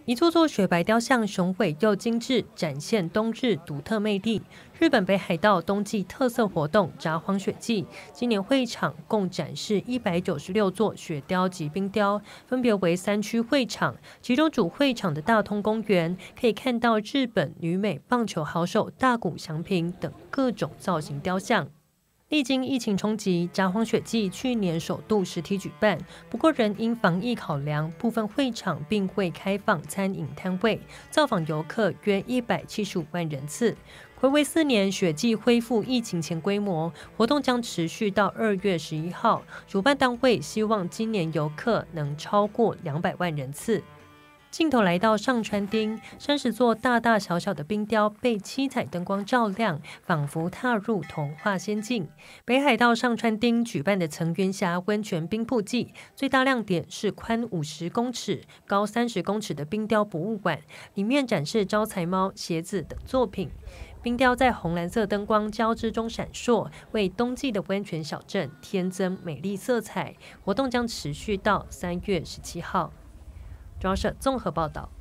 一座座雪白雕像雄伟又精致，展现冬日独特魅力。日本北海道冬季特色活动札幌雪季，今年会场共展示196座雪雕及冰雕，分别为3区会场。其中主会场的大通公园可以看到日本女美棒球好手大谷翔平等各种造型雕像。历经疫情冲击，札幌雪季去年首度实体举办，不过仍因防疫考量，部分会场并未开放餐饮摊位，造访游客约175万人次。睽违4年，雪季恢复疫情前规模，活动将持续到2月11号。主办单位希望今年游客能超过200万人次。镜头来到上川町，30座大大小小的冰雕被七彩灯光照亮，仿佛踏入童话仙境。北海道上川町举办的层原峡温泉冰瀑季，最大亮点是宽50公尺、高30公尺的冰雕博物馆，里面展示招财猫、鞋子等作品。冰雕在红蓝色灯光交织中闪烁，为冬季的温泉小镇添增美丽色彩。活动将持续到3月17号。中央社综合报道。